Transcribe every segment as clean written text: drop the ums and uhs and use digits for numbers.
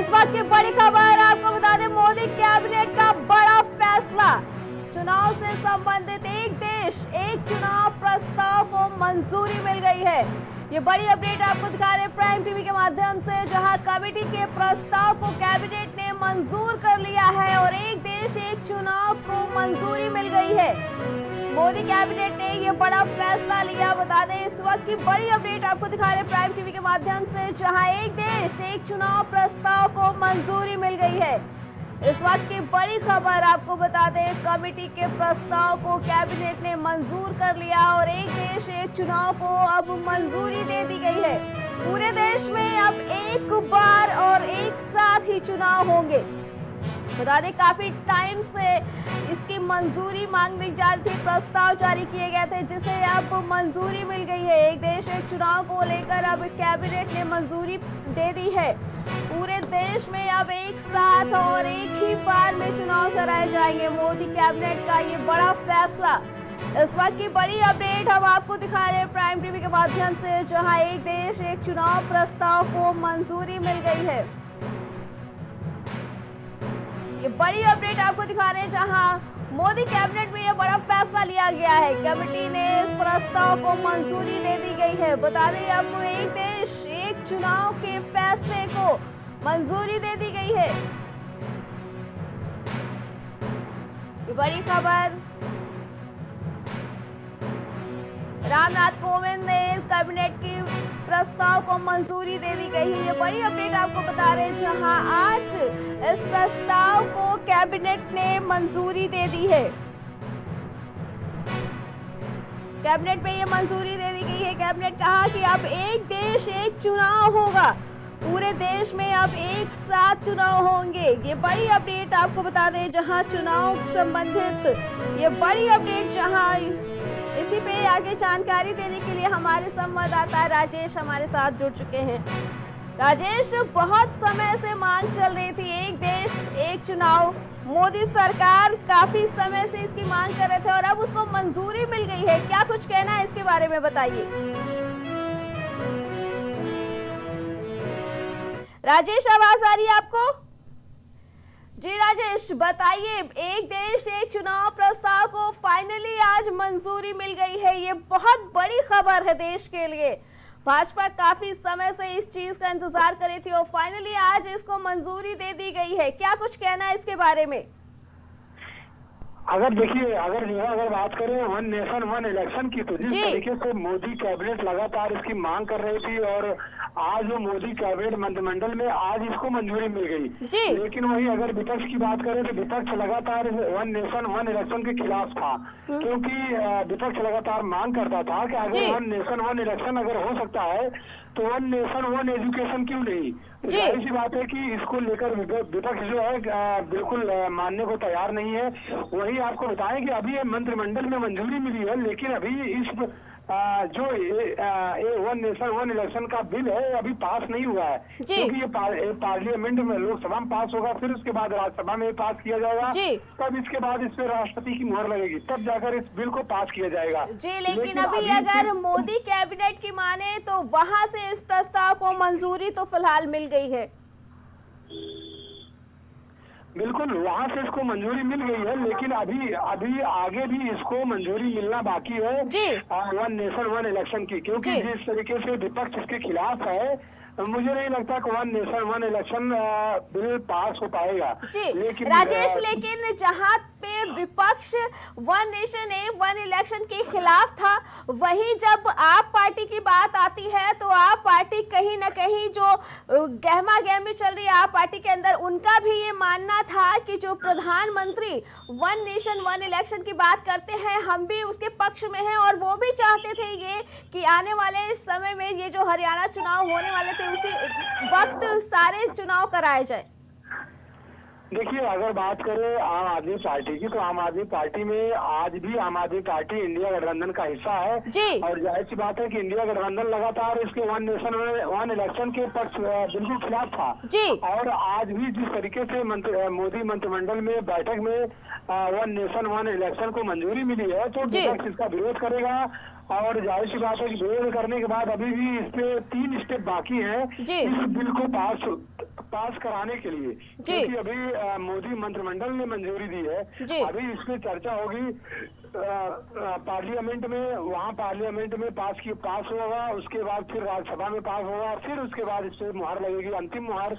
इस वक्त की बड़ी खबर आपको बता दें, मोदी कैबिनेट का बड़ा फैसला। चुनाव से संबंधित एक देश एक चुनाव प्रस्ताव को मंजूरी मिल गई है। ये बड़ी अपडेट आपको दिखा रहे हैं प्राइम टीवी के माध्यम से, जहां कमेटी के प्रस्ताव को कैबिनेट ने मंजूर कर लिया है और एक देश एक चुनाव को मंजूरी मिल गई है। मोदी कैबिनेट ने ये बड़ा फैसला लिया। बता दें, इस वक्त की बड़ी अपडेट आपको दिखा रहे हैं प्राइम टीवी के माध्यम से, जहां एक देश एक चुनाव प्रस्ताव को मंजूरी मिल गई है। इस वक्त की बड़ी खबर आपको बता दें, कमेटी के प्रस्ताव को कैबिनेट ने मंजूर कर लिया और एक देश एक चुनाव को अब मंजूरी दे दी गई है। पूरे देश में अब एक बार और एक साथ ही चुनाव होंगे। बता दें, काफी टाइम से इसकी मंजूरी मांगी जा रही थी, प्रस्ताव जारी किए गए थे जिसे अब मंजूरी मिल गई है। एक देश एक चुनाव को लेकर अब कैबिनेट ने मंजूरी दे दी है। पूरे देश में अब एक साथ और एक ही बार में चुनाव कराए जाएंगे। मोदी कैबिनेट का ये बड़ा फैसला। इस वक्त की बड़ी अपडेट हम आपको दिखा रहे हैं प्राइम टीवी के माध्यम से, जहां एक देश एक चुनाव प्रस्ताव को मंजूरी मिल गई है। ये बड़ी अपडेट आपको दिखा रहे हैं, जहां मोदी कैबिनेट में ये बड़ा फैसला लिया गया है। कमेटी ने इस प्रस्ताव को मंजूरी दे दी गई है। बता दें, अब एक देश एक चुनाव के फैसले को मंजूरी दे दी गई है। ये बड़ी खबर रामनाथ कोविंद ने कैबिनेट की प्रस्ताव को मंजूरी दे दी गई है। ये बड़ी अपडेट आपको बता रहे हैं, जहां आज इस प्रस्ताव को कैबिनेट ने मंजूरी दे दी है। कैबिनेट में ये मंजूरी दे दी गई है। कैबिनेट कहा कि अब एक देश एक चुनाव होगा। पूरे देश में अब एक साथ चुनाव होंगे। ये बड़ी अपडेट आपको बता दें, जहां चुनाव संबंधित ये बड़ी अपडेट, जहां इसी पे आगे जानकारी देने के लिए हमारे संवाददाता राजेश हमारे साथ जुड़ चुके हैं। राजेश, बहुत समय से मांग चल रही थी एक देश एक चुनाव। मोदी सरकार काफी समय से इसकी मांग कर रहे थे और अब उसको मंजूरी मिल गई है। क्या कुछ कहना है इसके बारे में, बताइए। राजेश, आवाज आ रही है आपको? जी राजेश, बताइए, एक देश एक चुनाव प्रस्ताव को फाइनली आज मंजूरी मिल गई है। ये बहुत बड़ी खबर है देश के लिए। भाजपा काफी समय से इस चीज का इंतजार कर रही थी और फाइनली आज इसको मंजूरी दे दी गई है। क्या कुछ कहना है इसके बारे में? अगर देखिए, अगर बात करें वन नेशन वन इलेक्शन की, तो जिस तरीके से मोदी कैबिनेट लगातार इसकी मांग कर रही थी और आज जो मोदी कैबिनेट मंत्रिमंडल में आज इसको मंजूरी मिल गई। लेकिन वही अगर विपक्ष की बात करें तो विपक्ष लगातार वन नेशन वन इलेक्शन के खिलाफ था, क्योंकि विपक्ष लगातार मांग करता था कि अगर वन नेशन वन इलेक्शन अगर हो सकता है तो वन नेशन वन एजुकेशन क्यों नहीं। जाहिर सी बात है कि इसको लेकर विपक्ष जो है बिल्कुल मानने को तैयार नहीं है। वही आपको बताएं कि अभी ये मंत्रिमंडल में मंजूरी मिली है, लेकिन अभी इस जो वन नेशन वन इलेक्शन का बिल है अभी पास नहीं हुआ है, क्योंकि ये पार्लियामेंट में लोकसभा में पास होगा, फिर उसके बाद राज्यसभा में पास किया जाएगा, तब इसके बाद इस पे राष्ट्रपति की मुहर लगेगी, तब जाकर इस बिल को पास किया जाएगा। जी, लेकिन अभी अगर मोदी कैबिनेट की माने तो वहां से इस प्रस्ताव को मंजूरी तो फिलहाल मिल गई है। बिल्कुल, वहाँ से इसको मंजूरी मिल गई है, लेकिन अभी आगे भी इसको मंजूरी मिलना बाकी है वन नेशन वन इलेक्शन की, क्योंकि जिस तरीके से विपक्ष इसके खिलाफ है, मुझे नहीं लगता कि one nation one election bill pass हो पाएगा। लेकिन राजेश, लेकिन जहाँ पे विपक्ष वन नेशन वन इलेक्शन के खिलाफ था, वही जब आप पार्टी की बात आती है तो आप पार्टी कहीं ना कहीं जो गहमा गहमी चल रही है आप पार्टी के अंदर, उनका भी ये मानना था कि जो प्रधानमंत्री वन नेशन वन इलेक्शन की बात करते हैं, हम भी उसके पक्ष में हैं और वो भी चाहते थे ये कि आने वाले समय में ये जो हरियाणा चुनाव होने वाले थे उसी वक्त सारे चुनाव कराए जाए। देखिए, अगर बात करें आम आदमी पार्टी की, तो आम आदमी पार्टी में आज भी आम आदमी पार्टी इंडिया गठबंधन का हिस्सा है और जाहिर सी बात है कि इंडिया गठबंधन लगातार इसके वन नेशन वन इलेक्शन के पक्ष बिल्कुल खिलाफ था। और आज भी जिस तरीके से मोदी मंत्रिमंडल में बैठक में वन नेशन वन इलेक्शन को मंजूरी मिली है, तो विपक्ष इसका विरोध करेगा और जाहिर सी बात है कि विरोध करने के बाद अभी भी इस पे 3 स्टेप बाकी हैं इस बिल को पास कराने के लिए, क्योंकि अभी मोदी मंत्रिमंडल ने मंजूरी दी है। अभी इसकी चर्चा होगी पार्लियामेंट में, वहाँ पार्लियामेंट में पास होगा, उसके बाद फिर राज्यसभा में पास होगा, फिर उसके बाद इस पे मुहर लगेगी, अंतिम मुहर।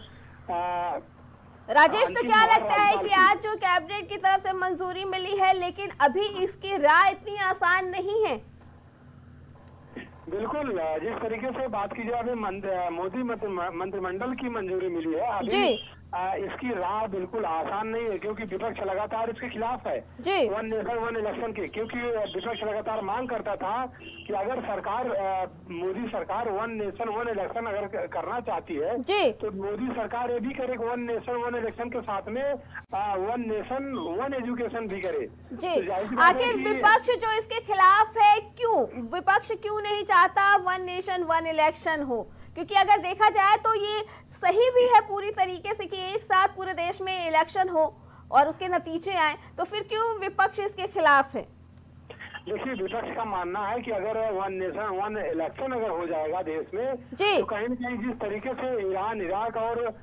राजेश, तो क्या लगता है कि आज जो कैबिनेट की तरफ से मंजूरी मिली है, लेकिन अभी इसकी राह इतनी आसान नहीं है? बिल्कुल, जिस तरीके से बात की जाए, अभी मोदी मंत्रिमंडल की मंजूरी मिली है, अभी इसकी राह बिल्कुल आसान नहीं है, क्योंकि विपक्ष लगातार इसके खिलाफ है, वन नेशन वन इलेक्शन के। क्योंकि विपक्ष लगातार मांग करता था कि अगर सरकार, मोदी सरकार वन नेशन वन इलेक्शन अगर करना चाहती है, तो मोदी सरकार ये भी करे, वन नेशन वन इलेक्शन के साथ में वन नेशन वन एजुकेशन भी करे। तो आखिर विपक्ष जो इसके खिलाफ है, क्यों विपक्ष क्यों नहीं चाहता वन नेशन वन इलेक्शन हो? क्योंकि अगर देखा जाए तो ये सही भी है पूरी तरीके से कि एक साथ पूरे देश में इलेक्शन हो और उसके नतीजे आए, तो फिर क्यों विपक्ष इसके खिलाफ है? देखिए, विपक्ष का मानना है कि अगर वन नेशन वन इलेक्शन अगर हो जाएगा देश में, तो कहीं न कहीं जिस तरीके से ईरान, इराक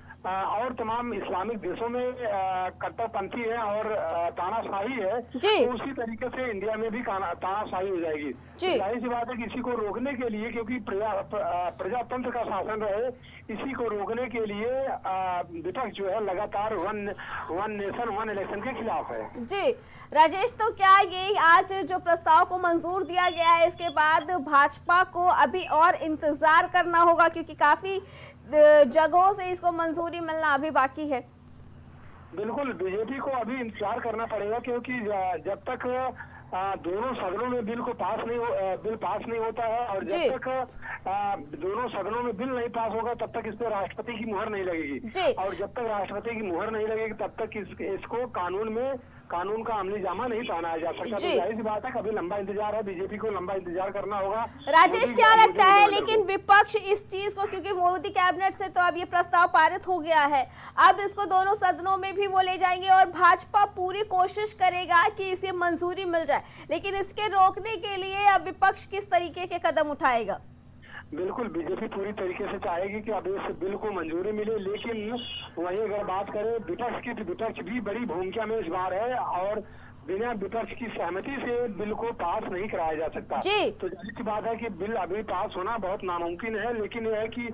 और तमाम इस्लामिक देशों में कट्टरपंथी है और तानाशाही है, तो उसी तरीके से इंडिया में भी तानाशाही हो जाएगी। जाहिर सी बात है कि इसी को रोकने के लिए, क्योंकि प्रजातंत्र का शासन रहे, इसी को रोकने के लिए विपक्ष जो है लगातार वन नेशन वन इलेक्शन के खिलाफ है। जी राजेश, तो क्या ये आज जो प्रस्ताव को मंजूर दिया गया है, इसके बाद भाजपा को अभी और इंतजार करना होगा, क्योंकि काफी जगहों से इसको मंजूरी मिलना अभी बाकी है? बिल्कुल, बीजेपी को अभी इंतजार करना पड़ेगा, क्योंकि जब तक दोनों सदनों में बिल पास नहीं होता है, और जब तक दोनों सदनों में बिल नहीं पास होगा, तब तक इस पर राष्ट्रपति की मुहर नहीं लगेगी, और जब तक राष्ट्रपति की मुहर नहीं लगेगी, तब तक इसको कानून का अमली जामा नहीं पहनाया जा सकता। तो जाहिर सी बात है, कभी लंबा इंतजार है, बीजेपी को लंबा इंतजार करना होगा। राजेश, क्या लगता है लेकिन विपक्ष इस चीज को, क्योंकि मोदी कैबिनेट से तो अब ये प्रस्ताव पारित हो गया है, अब इसको दोनों सदनों में भी वो ले जाएंगे और भाजपा पूरी कोशिश करेगा कि इसे मंजूरी मिल जाए, लेकिन इसके रोकने के लिए अब विपक्ष किस तरीके के कदम उठाएगा? बिल्कुल, बीजेपी पूरी तरीके से चाहेगी कि अब इस बिल को मंजूरी मिले, लेकिन वहीं अगर बात करें विपक्ष की, तो विपक्ष भी बड़ी भूमिका में इस बार है, और बिना विपक्ष की सहमति से बिल को पास नहीं कराया जा सकता। तो जाहिर सी बात है कि बिल अभी पास होना बहुत नामुमकिन है, लेकिन यह है कि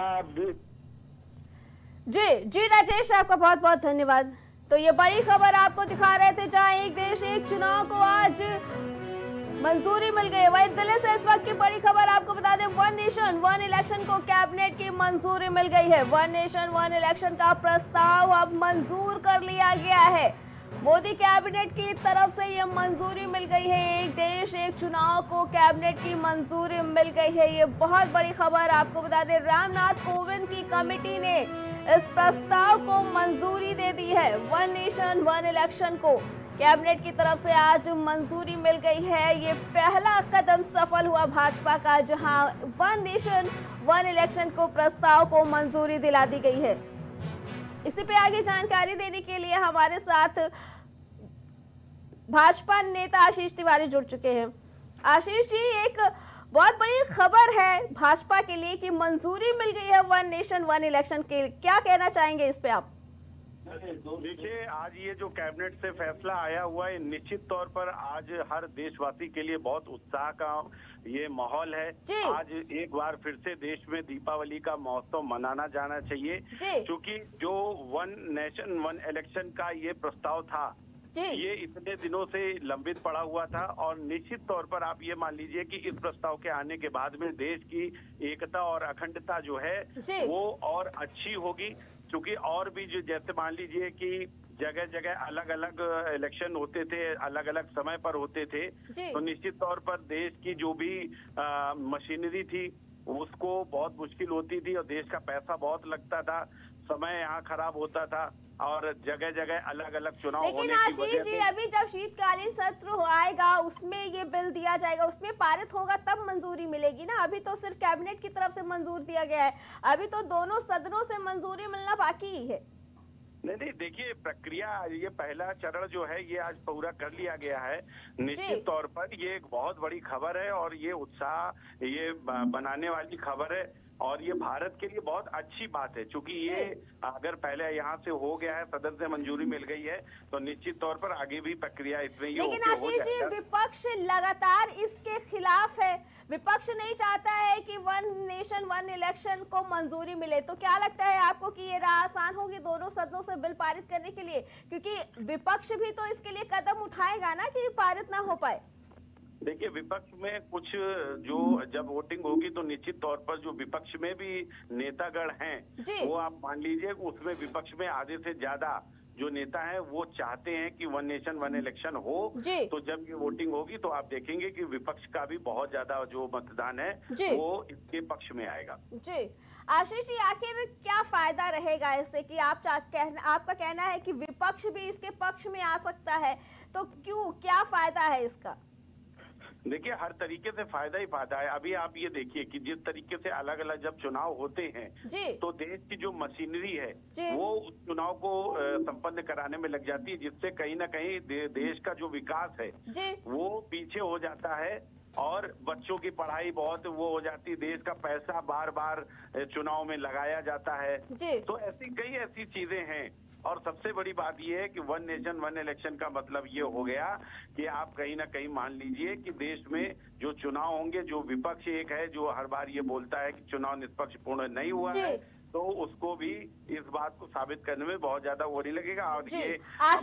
जी राजेश, आपका बहुत बहुत धन्यवाद। तो ये बड़ी खबर आपको दिखा रहे थे, जहां एक देश एक चुनाव को आज मंजूरी मिल गई। वही दिल्ली से इस वक्त की बड़ी खबर आपको बता दें, वन नेशन वन इलेक्शन को कैबिनेट की मंजूरी मिल गई है। वन नेशन वन इलेक्शन का प्रस्ताव अब मंजूर कर लिया गया है। मोदी कैबिनेट की तरफ से ये मंजूरी मिल गई है। एक देश एक चुनाव को कैबिनेट की मंजूरी मिल गई है। ये बहुत बड़ी खबर आपको बता दें, रामनाथ कोविंद की कमेटी ने इस प्रस्ताव को मंजूरी दे दी है। वन नेशन वन इलेक्शन को कैबिनेट की तरफ से आज मंजूरी मिल गई है। ये पहला कदम सफल हुआ भाजपा का, जहां वन नेशन वन इलेक्शन को प्रस्ताव को मंजूरी दिला दी गई है। इसी पे आगे जानकारी देने के लिए हमारे साथ भाजपा नेता आशीष तिवारी जुड़ चुके हैं। आशीष जी, एक बहुत बड़ी खबर है भाजपा के लिए कि मंजूरी मिल गई है वन नेशन वन इलेक्शन के, क्या कहना चाहेंगे इस पे आप? देखिए, आज ये जो कैबिनेट से फैसला आया हुआ है, निश्चित तौर पर आज हर देशवासी के लिए बहुत उत्साह का ये माहौल है। आज एक बार फिर से देश में दीपावली का महोत्सव मनाना जाना चाहिए, क्योंकि जो वन नेशन वन इलेक्शन का ये प्रस्ताव था, ये इतने दिनों से लंबित पड़ा हुआ था, और निश्चित तौर पर आप ये मान लीजिए कि इस प्रस्ताव के आने के बाद में देश की एकता और अखंडता जो है वो और अच्छी होगी। क्योंकि और भी जो, जैसे मान लीजिए कि जगह जगह अलग अलग इलेक्शन होते थे, अलग अलग समय पर होते थे, तो निश्चित तौर पर देश की जो भी मशीनरी थी उसको बहुत मुश्किल होती थी, और देश का पैसा बहुत लगता था, समय यहाँ खराब होता था, और जगह जगह अलग अलग चुनाव लेकिन आशीष जी, अभी जब शीतकालीन सत्र आएगा उसमें ये बिल दिया जाएगा, उसमें पारित होगा तब मंजूरी मिलेगी ना। अभी तो सिर्फ कैबिनेट की तरफ से मंजूर दिया गया है, अभी तो दोनों सदनों से मंजूरी मिलना बाकी है। नहीं, देखिए, प्रक्रिया, ये पहला चरण जो है ये आज पूरा कर लिया गया है। निश्चित तौर पर ये एक बहुत बड़ी खबर है, और ये उत्साह ये बनाने वाली खबर है, और ये भारत के लिए बहुत अच्छी बात है, क्योंकि ये अगर पहले यहाँ से हो गया है, सदन से मंजूरी मिल गई है, तो निश्चित तौर पर आगे भी प्रक्रिया इसमें ये लेकिन आशीष जी, विपक्ष लगातार इसके खिलाफ है। विपक्ष नहीं चाहता है कि वन नेशन वन इलेक्शन को मंजूरी मिले। तो क्या लगता है आपको कि ये राह आसान होगी दोनों सदनों से बिल पारित करने के लिए? क्योंकि विपक्ष भी तो इसके लिए कदम उठाएगा ना कि पारित ना हो पाए। देखिए, विपक्ष में कुछ जो जब वोटिंग होगी तो निश्चित तौर पर जो विपक्ष में भी नेतागण हैं, वो आप मान लीजिए उसमें विपक्ष में आधे से ज्यादा जो नेता हैं वो चाहते हैं कि वन नेशन वन इलेक्शन हो। तो जब ये वोटिंग होगी तो आप देखेंगे कि विपक्ष का भी बहुत ज्यादा जो मतदान है वो इसके पक्ष में आएगा। जी आशीष जी, आखिर क्या फायदा रहेगा इससे कि आपका कहना है कि विपक्ष भी इसके पक्ष में आ सकता है, तो क्यों, क्या फायदा है इसका? देखिए, हर तरीके से फायदा ही फायदा है। अभी आप ये देखिए कि जिस तरीके से अलग अलग जब चुनाव होते हैं तो देश की जो मशीनरी है वो उस चुनाव को संपन्न कराने में लग जाती है, जिससे कहीं ना कहीं देश का जो विकास है वो पीछे हो जाता है और बच्चों की पढ़ाई बहुत वो हो जाती है, देश का पैसा बार बार चुनाव में लगाया जाता है। तो ऐसी कई ऐसी चीजें हैं। और सबसे बड़ी बात यह है कि वन नेशन वन इलेक्शन का मतलब ये हो गया कि आप कहीं ना कहीं मान लीजिए कि देश में जो चुनाव होंगे, जो विपक्ष एक है जो हर बार ये बोलता है कि चुनाव निष्पक्ष पूर्ण नहीं हुआ है, तो उसको भी इस बात को साबित करने में बहुत ज्यादा वो नहीं लगेगा। और ये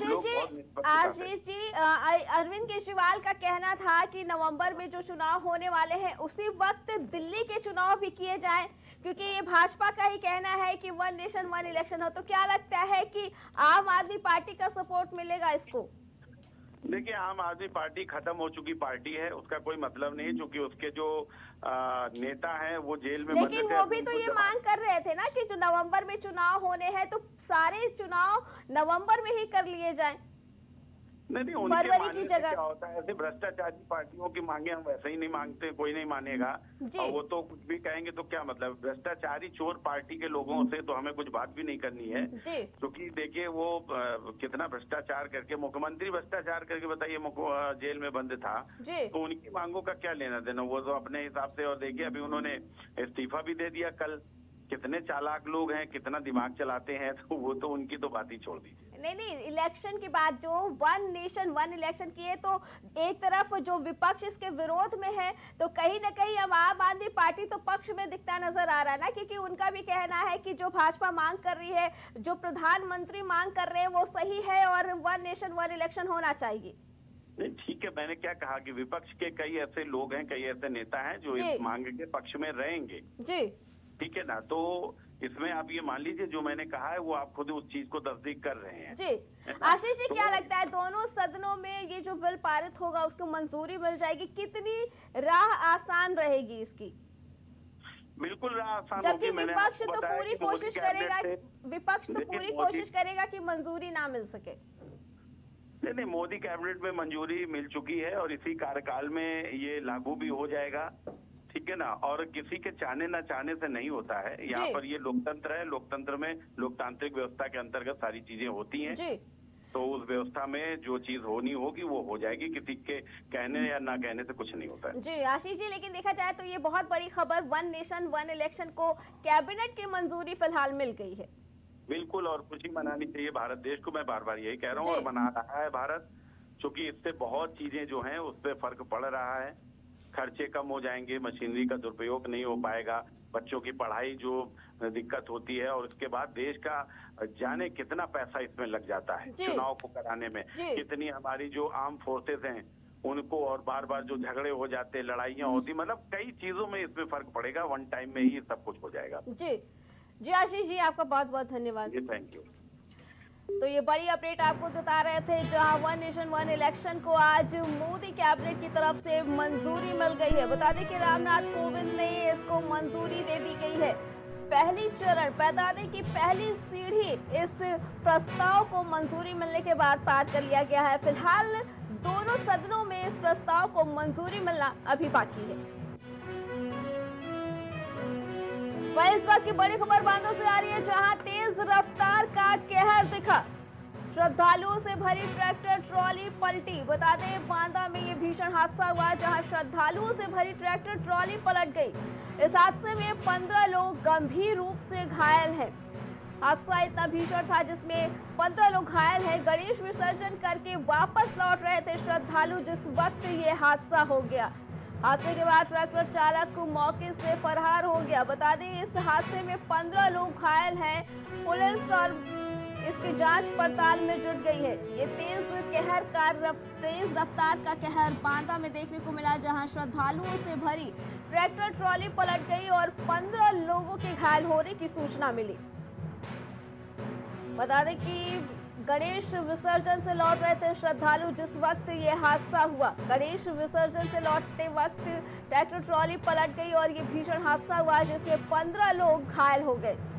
आशीष जी, अरविंद केजरीवाल का कहना था कि नवंबर में जो चुनाव होने वाले हैं उसी वक्त दिल्ली के चुनाव भी किए जाएं, क्योंकि ये भाजपा का ही कहना है कि वन नेशन वन इलेक्शन हो। तो क्या लगता है कि आम आदमी पार्टी का सपोर्ट मिलेगा इसको? देखिए, आम आदमी पार्टी खत्म हो चुकी पार्टी है, उसका कोई मतलब नहीं, क्योंकि उसके जो नेता हैं वो जेल में लेकिन वो भी तो ये मांग कर रहे थे ना कि जो नवंबर में चुनाव होने हैं तो सारे चुनाव नवंबर में ही कर लिए जाएं। नहीं, फरवरी की जगह। क्या होता है, ऐसे भ्रष्टाचारी पार्टियों की मांगे हम वैसे ही नहीं मांगते, कोई नहीं मानेगा। और वो तो कुछ भी कहेंगे तो क्या मतलब, भ्रष्टाचारी चोर पार्टी के लोगों से तो हमें कुछ बात भी नहीं करनी है, क्योंकि देखिए वो कितना भ्रष्टाचार करके, मुख्यमंत्री भ्रष्टाचार करके बताइए जेल में बंद था, तो उनकी मांगों का क्या लेना देना, वो तो अपने हिसाब से। और देखिए अभी उन्होंने इस्तीफा भी दे दिया कल। कितने चालाक लोग हैं, कितना दिमाग चलाते हैं, तो वो तो उनकी तो बात ही छोड़ दीजिए। नहीं, इलेक्शन के बाद जो वन नेशन वन इलेक्शन किए, तो एक तरफ जो विपक्ष इसके विरोध में है, तो कहीं ना कहीं अब आम आदमी पार्टी तो पक्ष में दिखता नजर आ रहा है ना, क्योंकि उनका भी कहना है कि जो भाजपा मांग कर रही है, जो प्रधानमंत्री मांग कर रहे हैं वो सही है और वन नेशन वन इलेक्शन होना चाहिए। नहीं, ठीक है, मैंने क्या कहा कि विपक्ष के कई ऐसे लोग हैं, कई ऐसे नेता हैं जो इस मांग के पक्ष में रहेंगे। ठीक है ना, तो इसमें आप ये मान लीजिए जो मैंने कहा है वो आप खुद उस चीज को तस्दीक कर रहे हैं। आशीष जी, क्या लगता है दोनों सदनों में ये जो बिल पारित होगा उसको मंजूरी मिल जाएगी? कितनी राह आसान रहेगी इसकी? बिल्कुल राह आसान होगी। जबकि विपक्ष तो पूरी कोशिश करेगा, कि मंजूरी ना मिल सके। नहीं, मोदी कैबिनेट में मंजूरी मिल चुकी है और इसी कार्यकाल में ये लागू भी हो जाएगा। ठीक है ना, और किसी के चाहने ना चाहने से नहीं होता है। यहाँ पर ये लोकतंत्र है, लोकतंत्र में लोकतांत्रिक व्यवस्था के अंतर्गत सारी चीजें होती हैं। तो उस व्यवस्था में जो चीज होनी होगी वो हो जाएगी, किसी के कहने या ना कहने से कुछ नहीं होता है। जी आशीष जी, लेकिन देखा जाए तो ये बहुत बड़ी खबर, वन नेशन वन इलेक्शन को कैबिनेट की मंजूरी फिलहाल मिल गई है। बिल्कुल, और खुशी मनानी चाहिए भारत देश को, मैं बार बार यही कह रहा हूँ, और मना रहा है भारत, क्योंकि इससे बहुत चीजें जो हैं उस पर फर्क पड़ रहा है। खर्चे कम हो जाएंगे, मशीनरी का दुरुपयोग नहीं हो पाएगा, बच्चों की पढ़ाई जो दिक्कत होती है, और उसके बाद देश का जाने कितना पैसा इसमें लग जाता है चुनाव को कराने में, कितनी हमारी जो आर्म फोर्सेस हैं उनको, और बार बार जो झगड़े हो जाते, लड़ाइयाँ होती, मतलब कई चीजों में इसमें फर्क पड़ेगा। वन टाइम में ही सब कुछ हो जाएगा। जी आशीष जी, आपका बहुत बहुत धन्यवाद। Thank you. तो ये बड़ी अपडेट आपको बता रहे थे, जहां वन नेशन वन इलेक्शन को आज मोदी कैबिनेट की तरफ से मंजूरी मिल गई है। बता दें कि रामनाथ कोविंद ने इसको मंजूरी दे दी गई है। पहली चरण, बता दें कि पहली सीढ़ी इस प्रस्ताव को मंजूरी मिलने के बाद पार कर लिया गया है। फिलहाल दोनों सदनों में इस प्रस्ताव को मंजूरी मिलना अभी बाकी है। वहीं इस वक्त की बड़ी खबर बांदा से आ रही है, जहां तेज रफ्तार का कहर दिखा। श्रद्धालुओं से भरी ट्रैक्टर ट्रॉली पलटी। बता दें बांदा में ये भीषण हादसा हुआ जहां श्रद्धालुओं से भरी ट्रैक्टर ट्रॉली पलट गई। इस हादसे में 15 लोग गंभीर रूप से घायल हैं। हादसा इतना भीषण था जिसमें 15 लोग घायल हैं। गणेश विसर्जन करके वापस लौट रहे थे श्रद्धालु जिस वक्त ये हादसा हो गया। हादसे के बाद ट्रैक्टर चालक मौके से फरार हो गया। बता दें इस हादसे में 15 लोग घायल हैं। पुलिस और इसकी जांच पड़ताल में जुट गई है। ये तेज रफ्तार का कहर बांदा में देखने को मिला जहां श्रद्धालुओं से भरी ट्रैक्टर ट्रॉली पलट गई और 15 लोगों के घायल होने की सूचना मिली। बता दें कि गणेश विसर्जन से लौट रहे थे श्रद्धालु जिस वक्त ये हादसा हुआ। गणेश विसर्जन से लौटते वक्त ट्रैक्टर ट्रॉली पलट गई और ये भीषण हादसा हुआ जिसमें 15 लोग घायल हो गए।